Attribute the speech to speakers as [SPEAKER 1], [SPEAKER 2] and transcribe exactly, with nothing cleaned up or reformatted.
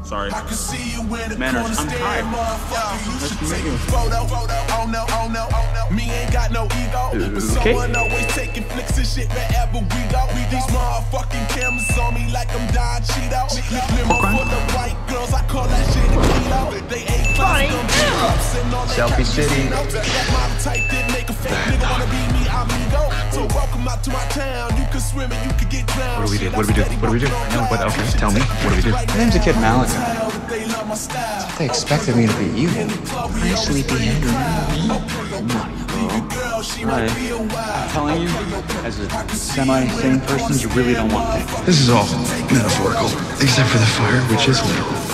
[SPEAKER 1] Sorry. Manners. I'm tired. Nice to meet you.
[SPEAKER 2] Me ain't got no ego. But someone always taking flicks and shit wherever we go. We these motherfucking cameras on me like I'm Don Cheeto. Limo full of white girls, I call that shit a kilo. They ain't class,
[SPEAKER 3] Selfie City.
[SPEAKER 2] That model type did make a fake nigga wanna be me, amigo. So welcome out to my town. You can swim and you can get drowned.
[SPEAKER 3] What do we do? What do we do? What do we do? I know, but okay, tell me. What do we do?
[SPEAKER 4] My name's a kid Malachi. They expected me to be evil. Hi, sleepyhead.
[SPEAKER 1] Hi. I'm telling you, as a semi-sane person, you really don't want that.
[SPEAKER 3] This is all metaphorical, except for the fire, which is literal.